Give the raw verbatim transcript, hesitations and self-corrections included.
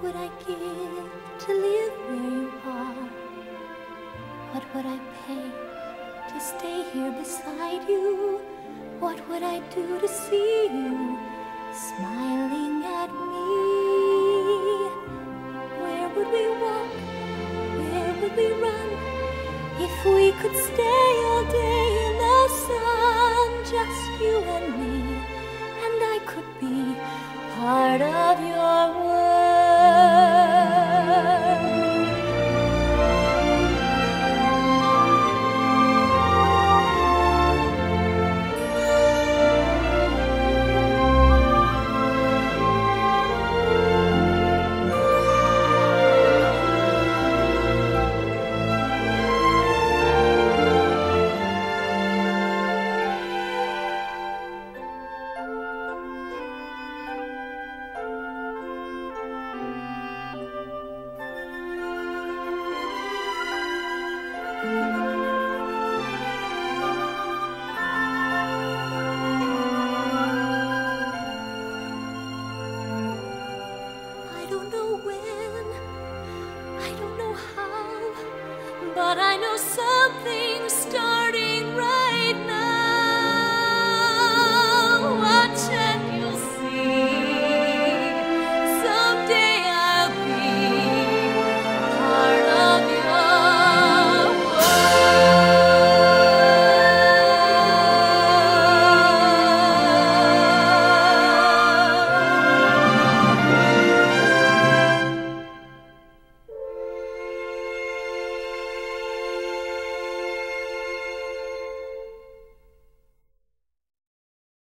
would I give to live where you are? What would I pay to stay here beside you? What would I do to see you smiling at me? Where would we walk? Where would we run? If we could stay all day in the sun, just you and me, and I could be part of your world. But I know something started.